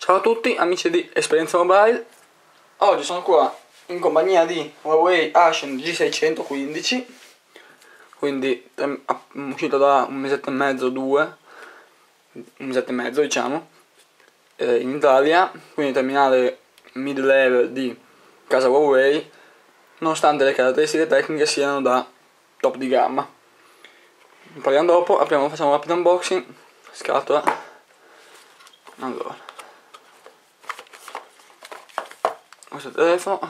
Ciao a tutti amici di Esperienza Mobile. Oggi sono qua in compagnia di Huawei Ascend G615, quindi uscito da un mesetto e mezzo, un mesetto e mezzo diciamo, in Italia, quindi terminale mid-level di casa Huawei, nonostante le caratteristiche tecniche siano da top di gamma. Parliamo dopo, facciamo un rapido unboxing. Scatola. Allora, questo telefono,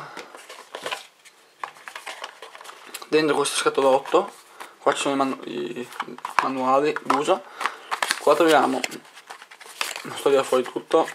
dentro questo scatolotto, qua ci sono i manuali d'uso, qua troviamo, non sto via fuori tutto,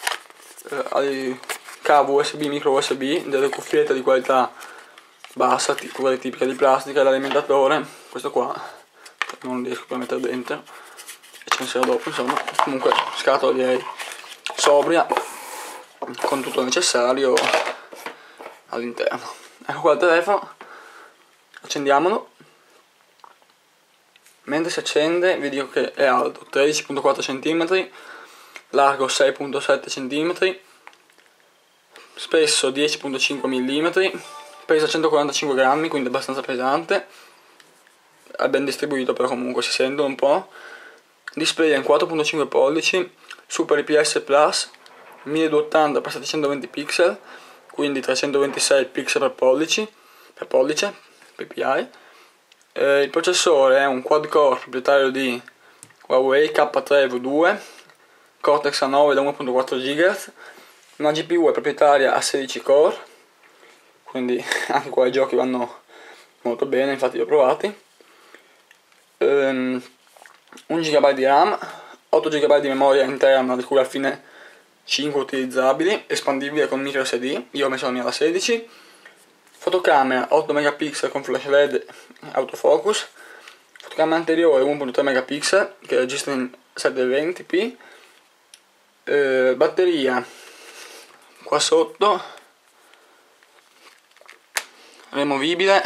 cavo USB, micro USB, delle cuffiette di qualità bassa, quelle tipiche di plastica, e l'alimentatore, questo qua non riesco più a mettere dentro e ce ne sarà dopo, insomma. Comunque scatola direi sobria, con tutto il necessario all'interno. Ecco qua il telefono, accendiamolo. Mentre si accende vi dico che è alto 13,4 cm, largo 6,7 cm, spesso 10,5 mm, pesa 145 grammi, quindi abbastanza pesante, è ben distribuito però comunque si sente un po'. Display in 4,5 pollici, Super IPS Plus, 1280x720 pixel, quindi 326 pixel per pollice, ppi. Il processore è un quad-core proprietario di Huawei K3V2, Cortex A9 da 1.4 GHz, una GPU è proprietaria a 16 core, quindi anche qua i giochi vanno molto bene, infatti li ho provati. 1 GB di RAM, 8 GB di memoria interna, di cui alla fine 5 utilizzabili, espandibile con micro SD, io ho messo la mia da 16. Fotocamera 8 megapixel con flash LED autofocus, fotocamera anteriore 1.3 megapixel che registra in 720p, batteria qua sotto removibile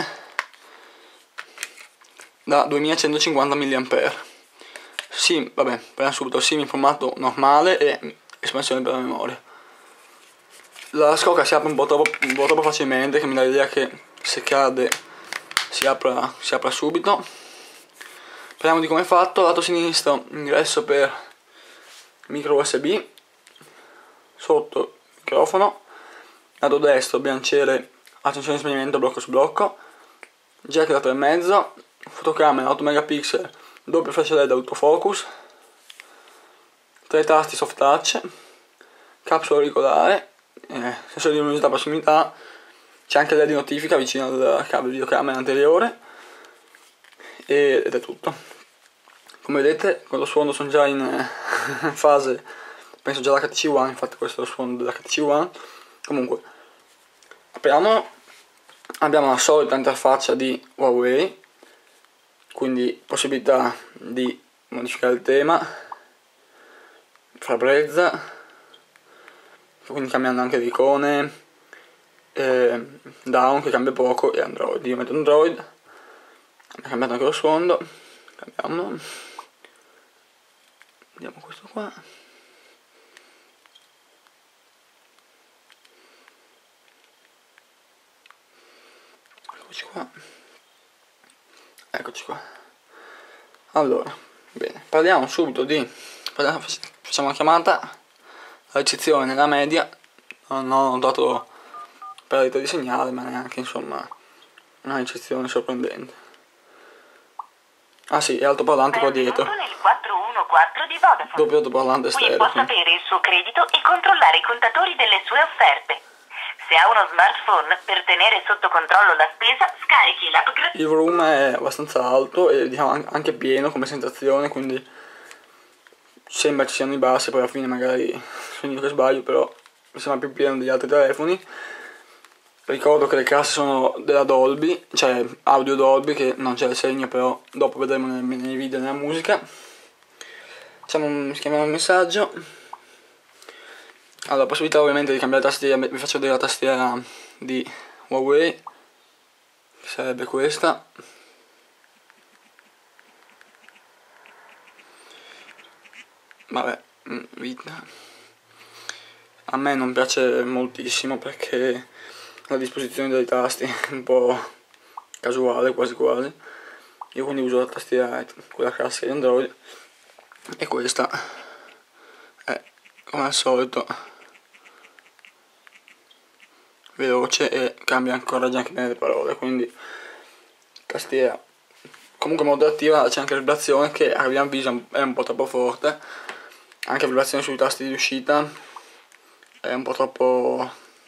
da 2150 mAh. Sì, vabbè, prendiamo subito SIM in formato normale e espansione per la memoria. La scocca si apre un po' troppo facilmente, che mi dà l'idea che se cade si apra subito. Parliamo di come è fatto. Lato sinistro ingresso per micro USB, sotto microfono, lato destro bilanciere, accensione di spegnimento blocco su blocco, jack da 3,5, fotocamera 8 megapixel, doppio flash LED autofocus, 3 tasti soft touch, capsula auricolare, sensore di luminosità prossimità, c'è anche LED di notifica vicino al cavo videocamera anteriore ed è tutto. Come vedete con lo suono sono già in fase, penso già l'HTC One, infatti questo è lo suono dell'HTC One. Comunque apriamo, abbiamo la solita interfaccia di Huawei, quindi possibilità di modificare il tema, fra brezza, quindi cambiando anche le icone, down che cambia poco, e Android, io metto Android, è cambiato anche lo sfondo, cambiamolo, vediamo questo qua, eccoci qua. Allora, bene, parliamo subito facciamo una chiamata, la ricezione nella media, non ho notato perdita di segnale, ma neanche insomma una ricezione sorprendente. Ah sì, è altoparlante qua dietro. Nel 414 di Vodafone. Doppio altoparlante Qui stereo. può sapere il suo credito e controllare i contatori delle sue offerte. Se ha uno smartphone, per tenere sotto controllo la spesa, scarichi l'app. Il volume è abbastanza alto e diciamo anche pieno come sensazione, quindi sembra ci siano i bassi, poi alla fine magari sono io che sbaglio, però mi sembra più pieno degli altri telefoni. Ricordo che le casse sono della Dolby, cioè audio Dolby, che non c'è il segno, però dopo vedremo nei video e nella musica. Schiamiamo il messaggio. Allora, possibilità ovviamente di cambiare tastiera, vi faccio vedere la tastiera di Huawei, che sarebbe questa. Vabbè, vita. a me non piace moltissimo perché la disposizione dei tasti è un po' casuale, quasi quasi. Io quindi uso la tastiera, quella classica di Android, e questa è, come al solito, veloce e cambia ancora già anche bene le parole, quindi tastiera comunque molto attiva. C'è anche la vibrazione che a mio avviso è un po' troppo forte, anche la vibrazione sui tasti di uscita è un po' troppo,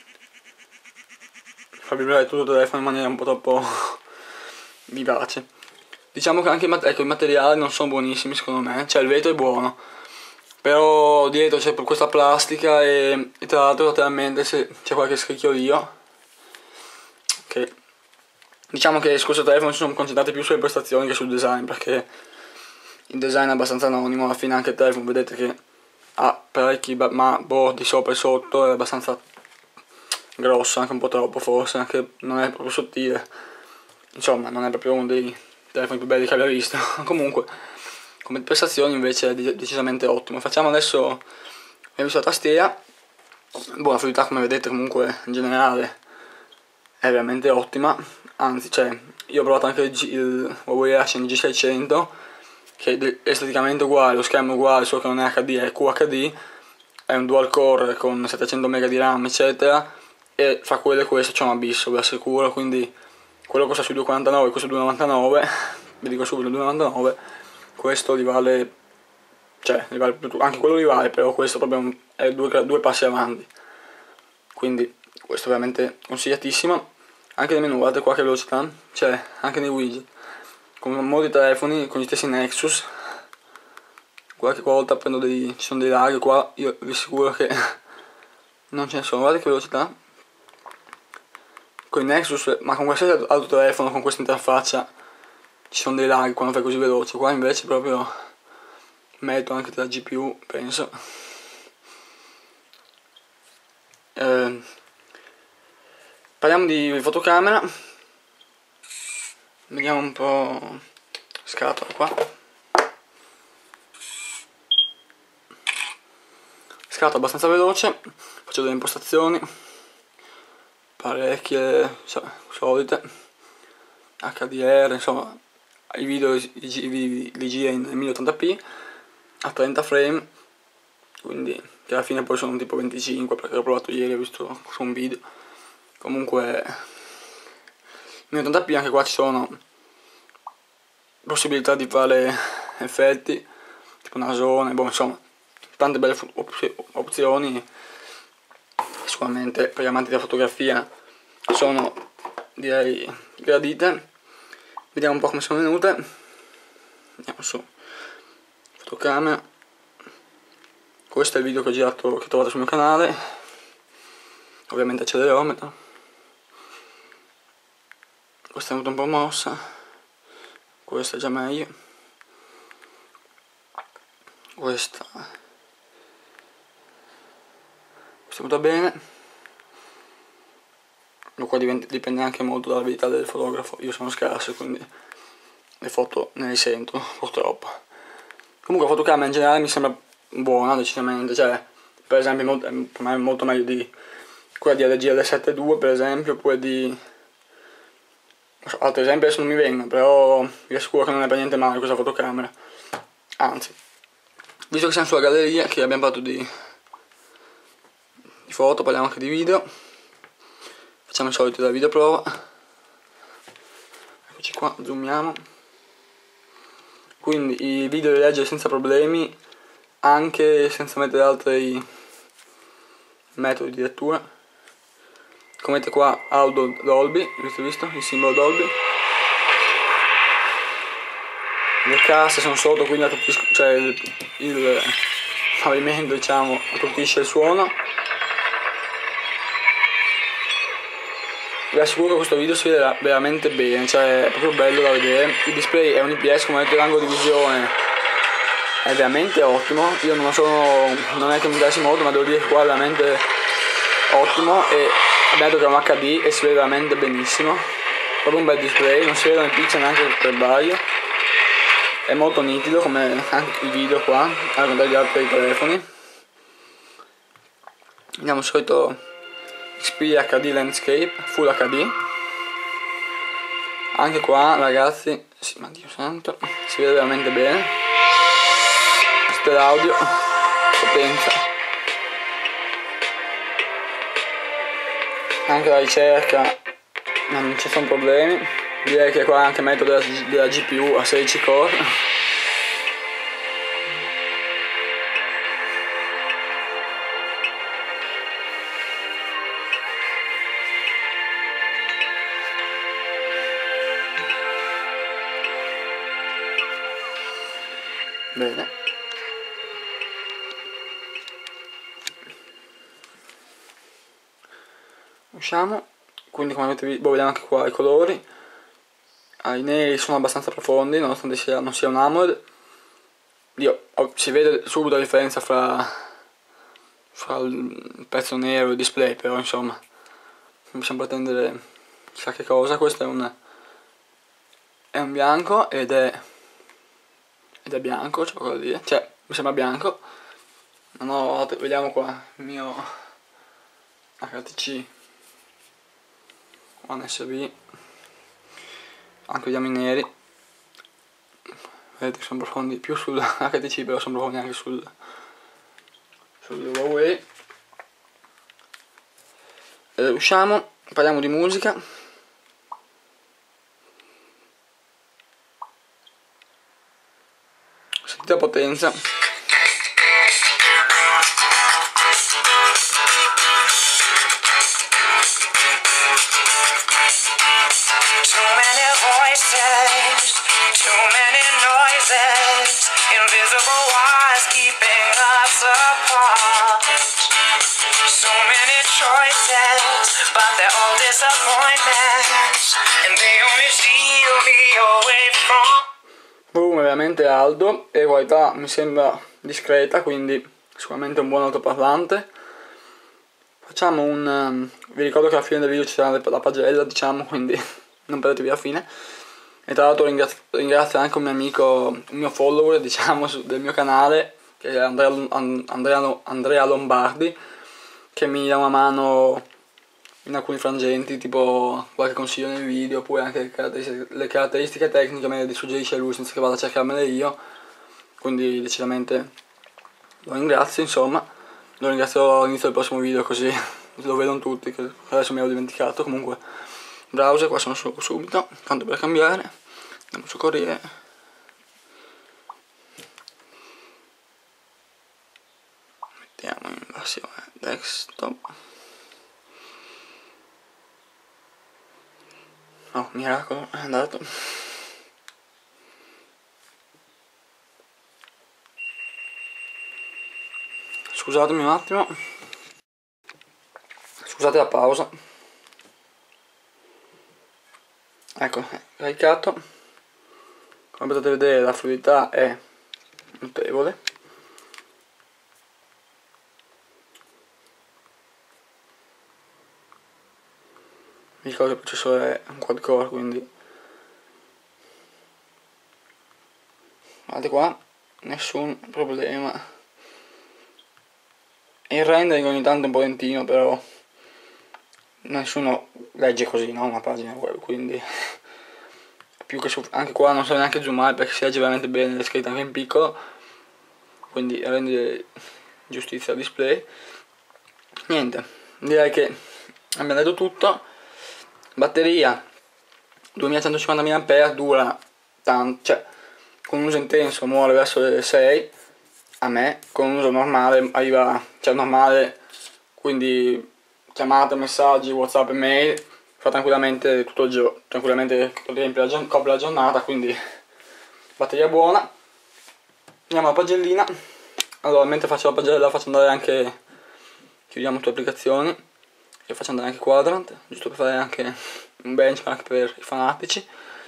fa vibrare tutto il telefono in maniera un po' troppo vivace. Diciamo che anche i materiali non sono buonissimi secondo me, cioè il vetro è buono, però dietro c'è questa plastica e tra l'altro lateralmente c'è qualche scricchiolio, che diciamo che su questo telefono si sono concentrati più sulle prestazioni che sul design, perché il design è abbastanza anonimo. Alla fine anche il telefono vedete che ha parecchi bordi sopra e sotto, è abbastanza grosso, anche un po' troppo forse, anche non è proprio sottile, insomma non è proprio uno dei telefoni più belli che abbia visto. Comunque come prestazioni invece è decisamente ottimo. Facciamo adesso, abbiamo visto la tastiera, buona fluidità come vedete, comunque in generale è veramente ottima, anzi cioè io ho provato anche il Huawei Action G600 che è esteticamente uguale, lo schermo è uguale, solo che non è HD, è QHD, è un dual core con 700 MB di RAM eccetera, e fa quello e questo, c'è un abisso, vi assicuro. Quindi quello costa sui 2,49, questo 2,99, vi dico subito 2,99, questo li vale, cioè li vale anche quello li vale, però questo proprio è due passi avanti, quindi questo è veramente consigliatissimo. Anche nel menu guardate qua che velocità, cioè anche nei widget, con molti telefoni con gli stessi Nexus, qualche volta ci sono dei lag, qua io vi assicuro che non ce ne sono. Guardate che velocità con i Nexus, ma con qualsiasi altro telefono con questa interfaccia ci sono dei lag quando fai così veloce. Qua invece proprio merito anche della GPU, penso. Parliamo di fotocamera, vediamo un po', scatola qua, scatola abbastanza veloce, faccio delle impostazioni parecchie solite, HDR, insomma i video li gira in 1080p a 30 frame, quindi che alla fine poi sono tipo 25 perché l'ho provato ieri, ho visto su un video. Comunque 1080p, anche qua ci sono possibilità di fare effetti tipo nasone, boh, insomma tante belle opzioni. Sicuramente per gli amanti della fotografia sono, direi, gradite. Vediamo un po' come sono venute. Andiamo su fotocamera. Questo è il video che ho girato, che trovate sul mio canale, ovviamente accelerometro. Questa è venuta un po' mossa, questa è già meglio, questa è venuta bene. Lo qua dipende anche molto dall'abilità del fotografo, io sono scarso quindi le foto ne risento purtroppo. Comunque la fotocamera in generale mi sembra buona decisamente, cioè per esempio per me è molto meglio di quella di LG L7 II per esempio, oppure di altri esempi adesso non mi vengono, però vi assicuro che non è per niente male questa fotocamera. Anzi, visto che siamo sulla galleria, che abbiamo parlato di foto, parliamo anche di video. Facciamo il solito della videoprova. Eccoci qua, zoomiamo. Quindi i video li legge senza problemi, anche senza mettere altri metodi di lettura. Come vedete qua, audio Dolby, avete visto il simbolo Dolby? Le casse sono sotto, quindi cioè il pavimento, diciamo, attutisce il suono. Vi assicuro che questo video si vede veramente bene, cioè è proprio bello da vedere. Il display è un IPS, come vedete l'angolo di visione è veramente ottimo. Io non è che mi piace molto, ma devo dire che qua è veramente ottimo, e abbiamo detto che è un HD e si vede veramente benissimo. Proprio un bel display, non si vedono i pixel neanche per sbaglio. È molto nitido come anche il video qua, al contrario di altri telefoni. Vediamo il solito Xperia HD Landscape Full HD. Anche qua ragazzi, sì, ma Dio santo, si vede veramente bene. Questo è l'audio, potenza. Anche la ricerca non ci sono problemi. Direi che qua è anche meglio della GPU a 16 core. Bene. Usciamo. Quindi come avete visto, vediamo anche qua i colori. I neri sono abbastanza profondi, nonostante non sia un AMOLED. Si vede subito la differenza fra il pezzo nero e il display, però insomma non mi sembra pretendere chissà che cosa. Questo è un bianco ed è bianco, c'è poco da dire, cioè mi sembra bianco. Vediamo qua il mio HTC One SB. Anche vediamo i neri, vedete che sono profondi più sul HTC, però sono profondi anche sul Huawei. Usciamo, parliamo di musica. Sentite la potenza. Too many noises, invisible wires keeping us apart. So many choices, but they're all disappointments, and they only steal me away from. È veramente alto e qualità mi sembra discreta, quindi sicuramente un buon altoparlante. Facciamo vi ricordo che alla fine del video ci sarà la pagella, diciamo, quindi non perdetevi la fine. E tra l'altro ringrazio anche un mio amico, un mio follower, diciamo, del mio canale, che è Andrea Lombardi, che mi dà una mano in alcuni frangenti, tipo qualche consiglio nel video, oppure anche le caratteristiche tecniche me le suggerisce lui senza che vada a cercarmele io. Quindi decisamente lo ringrazio, insomma. Lo ringrazio all'inizio del prossimo video, così lo vedono tutti, che adesso mi ero dimenticato. Comunque browser, qua sono subito, tanto per cambiare, andiamo su Corriere. Mettiamo in versione desktop. Oh, miracolo, è andato. Scusatemi un attimo, scusate la pausa. Ecco, caricato. Come potete vedere la fluidità è notevole. Mi ricordo che il processore è un quad core, quindi guardate qua, nessun problema. Il rendering ogni tanto è un po' lentino, però nessuno legge così, no? Una pagina web, quindi più che anche qua non so neanche zoomare perché si legge veramente bene, è scritto anche in piccolo, quindi rende giustizia al display. Niente, direi che abbiamo detto tutto. Batteria 2150 mAh, dura tanto, cioè con un uso intenso muore verso le 6, a me con un uso normale arriva, cioè normale, quindi chiamate, messaggi, WhatsApp e mail, fa tranquillamente tutto il giorno, tranquillamente copre la giornata, quindi batteria buona. Andiamo alla pagellina. Allora, mentre faccio la pagella faccio andare anche, chiudiamo tutte le applicazioni e faccio andare anche Quadrant, giusto per fare anche un benchmark per i fanatici.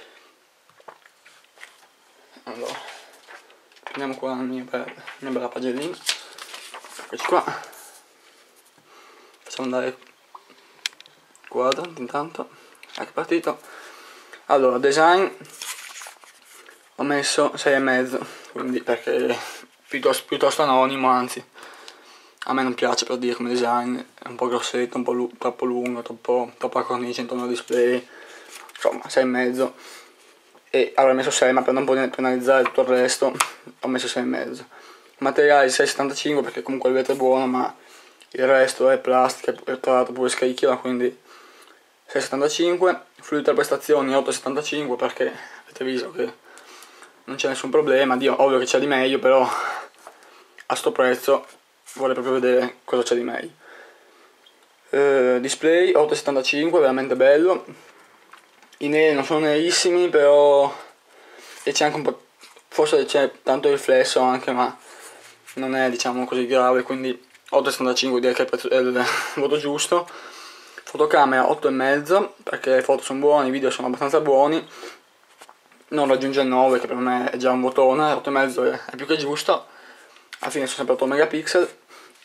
Allora, prendiamo qua la mia bella pagellina, eccoci qua, facciamo andare Quadrant intanto, ecco partito. Allora, design ho messo 6,5, quindi perché piuttosto anonimo, anzi a me non piace, per dire, come design, è un po' grossetto, un po' troppo lungo, troppa cornice intorno al display, insomma 6,5, e avrei messo 6, ma per non penalizzare tutto il resto ho messo 6,5. Materiali 6,75 perché comunque il vetro è buono, ma il resto è plastica e tra l'altro pure scricchiola, quindi 6,75. Fluidità prestazioni 8,75 perché avete visto che non c'è nessun problema. Dio, ovvio che c'è di meglio, però a sto prezzo vorrei proprio vedere cosa c'è di meglio. Display 8,75, veramente bello. I neri non sono nerissimi, però e c'è anche un po', forse c'è tanto riflesso anche, ma non è diciamo così grave, quindi 8,75 direi che è il voto giusto. Fotocamera 8,5 perché le foto sono buone, i video sono abbastanza buoni, non raggiunge il 9 che per me è già un votone, 8,5 è più che giusto, alla fine sono sempre 8 megapixel.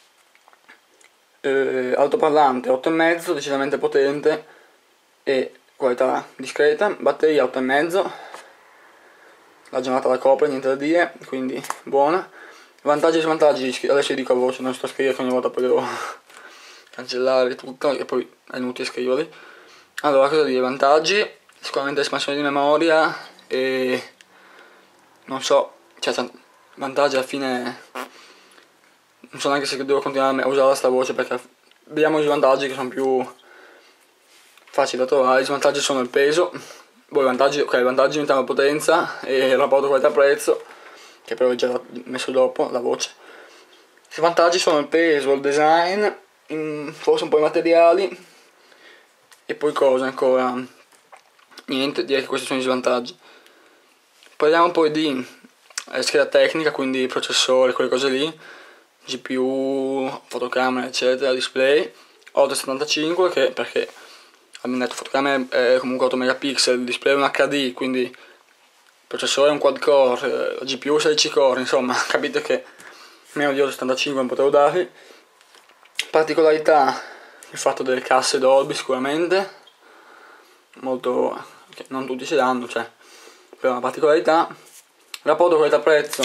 Altoparlante 8,5, decisamente potente e qualità discreta. Batteria 8,5, la giornata la copre, niente da dire, quindi buona. Vantaggi e svantaggi, adesso dico a voce, non sto a scrivere che ogni volta poi devo cancellare tutto e poi è inutile scriverli. Allora, cosa dire? Vantaggi, sicuramente espansione di memoria e non so, cioè vantaggi alla fine non so neanche se devo continuare a usare sta voce, perché vediamo i svantaggi che sono più facili da trovare. I svantaggi sono il peso, poi i vantaggi mettiamo la potenza e il rapporto qualità-prezzo, che però ho già messo dopo la voce. I svantaggi sono il peso, il design, forse un po' i materiali e poi cosa ancora? Niente, direi che questi sono i svantaggi. Parliamo poi di scheda tecnica, quindi processore, quelle cose lì, GPU, fotocamera eccetera, display 8,75 che perché abbiamo detto fotocamera è comunque 8 megapixel, il display è un HD, quindi il processore è un quad core, la GPU 16 core, insomma capite che meno di 8,75 non potevo darvi. Particolarità, il fatto delle casse Dolby sicuramente, molto, che non tutti ce l'hanno, cioè per una particolarità. Rapporto qualità-prezzo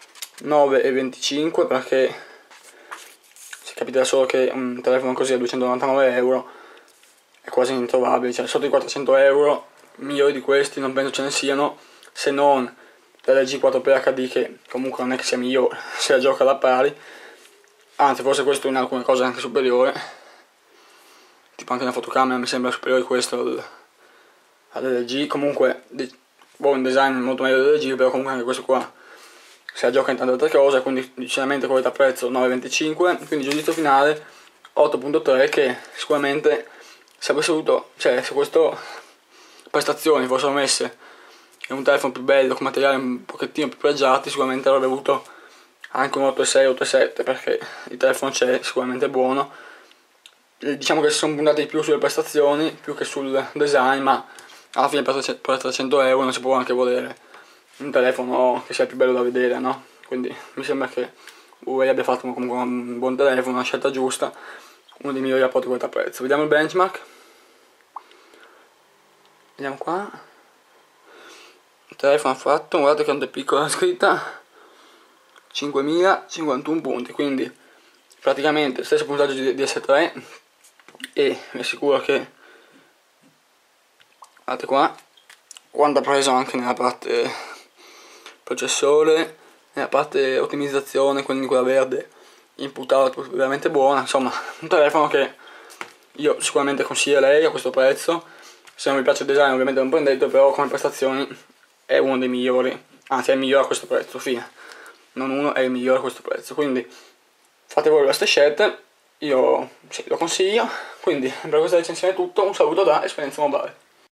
9,25 perché si capita solo che un telefono così a 299 euro è quasi introvabile, cioè sotto i 400 euro migliori di questi non penso ce ne siano, se non l'LG 4P HD che comunque non è che sia migliore, se la gioca alla pari, anzi forse questo in alcune cose è anche superiore, tipo anche una fotocamera mi sembra superiore questo all'LG, comunque un design molto meglio dell'LG, però comunque anche questo qua se la gioca in tante altre cose, quindi decisamente qualità prezzo 9,25, quindi giudizio finale 8,3 che sicuramente se avessi avuto, cioè se queste prestazioni fossero messe in un telefono più bello con materiali un pochettino più pregiati, sicuramente avrebbe avuto anche un 8,6, 8,7 perché il telefono c'è, sicuramente buono. Diciamo che si sono puntati di più sulle prestazioni più che sul design, ma alla fine per 300 euro non si può anche volere un telefono che sia più bello da vedere, no? Quindi mi sembra che Huawei abbia fatto comunque un buon telefono, una scelta giusta, uno dei migliori rapporti qualità-prezzo. Vediamo il benchmark, vediamo qua, il telefono ha fatto, guardate quanto è piccola la scritta, 5051 punti, quindi praticamente lo stesso punteggio di S3 e vi assicuro che, guardate qua, quanto ha preso anche nella parte processore, nella parte ottimizzazione, quindi quella verde, input output veramente buona, insomma un telefono che io sicuramente consiglierei a questo prezzo. Se non vi piace il design ovviamente non prendete, però come prestazioni è uno dei migliori, anzi è il migliore a questo prezzo, fine, non uno, è il migliore a questo prezzo, quindi fate voi le vostre scelte, io sì, lo consiglio. Quindi per questa recensione è tutto, un saluto da Esperienza Mobile.